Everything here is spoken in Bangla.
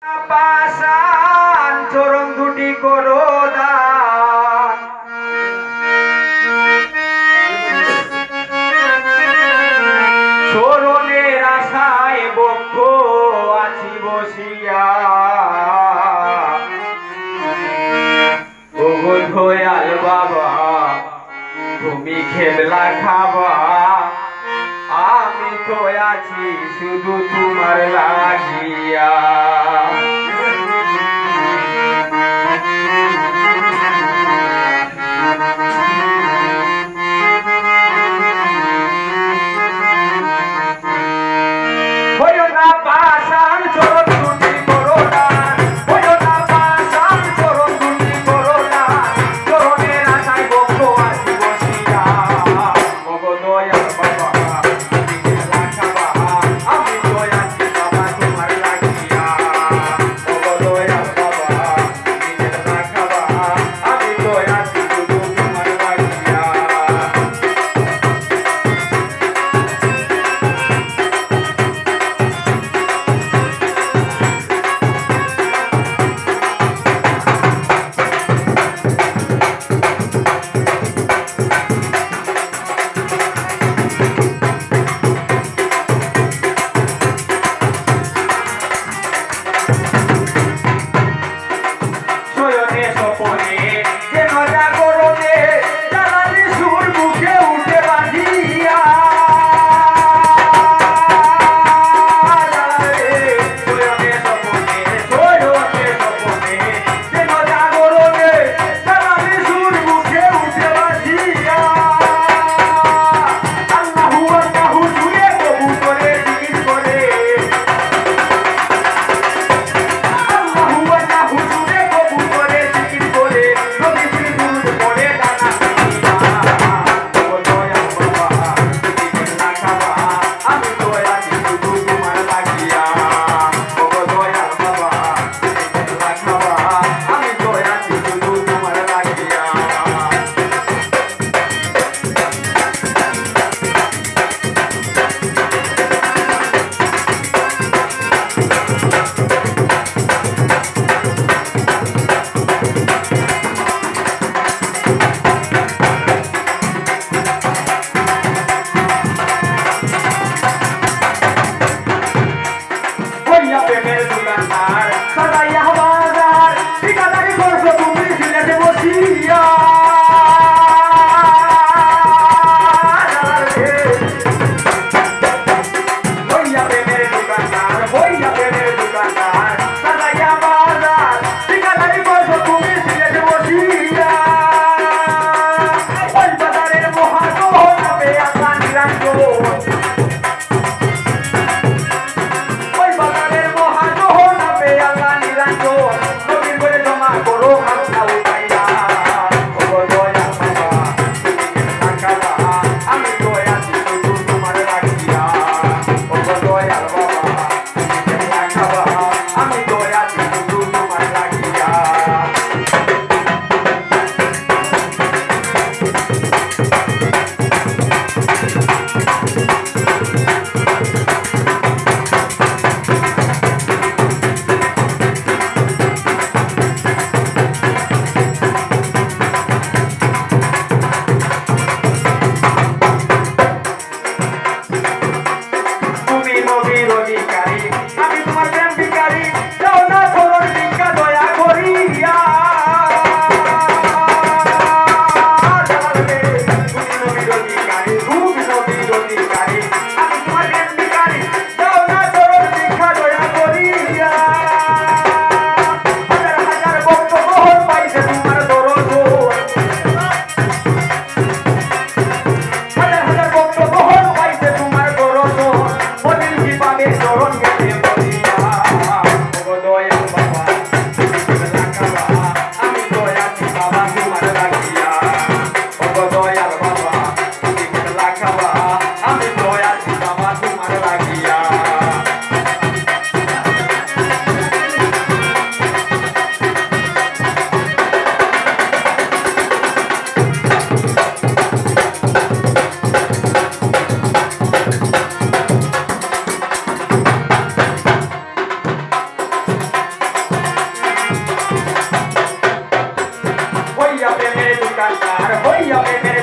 পাষাণ চরণ দুটি করো দান, চরণের আশায় বক্ষ আছি বসিয়া। ওগো দয়াল বাবা তুমি খেবলা খাবা, আমি তো আছি শুধু তোমার লাগিয়া। পাষাণ চরণ দুটি করো দান, হইও না পাষাণ চরণ দুটি করো দান, চরণের আশায় বক্ষ আছি বসিয়া। ওগো দয়াল বাবা তুমি খেলা খাবা, আমি তো আছি বাবা তোমার লাগিয়া। কান্ডার হইয়া প্রেমের